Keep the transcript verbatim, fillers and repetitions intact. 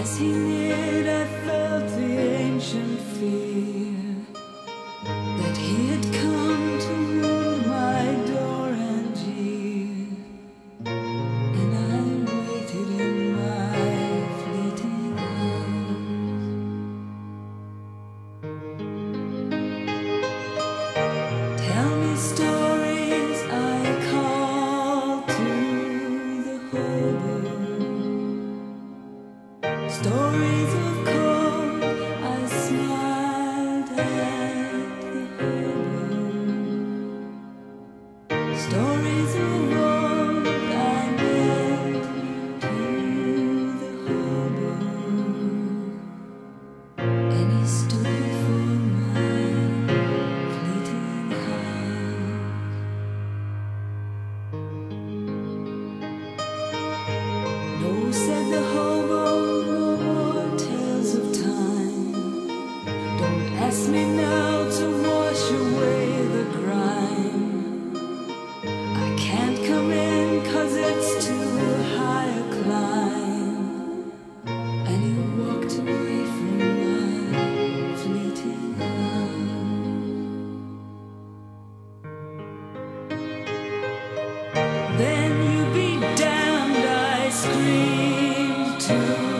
As he neared, I felt the ancient fear that he had come to wound my door and jeer, and I waited in my fleeting hours. Tell me stories, I call to the hobo. Stories of cold, I smiled at the hobo. Stories of old, I met to the hobo, and he stood before my fleeting house. No, said the hobo, ask me now to wash away the grime. I can't come in 'cause it's too high a climb. And he walked away from my fleeting house. Then you be damned, I screamed to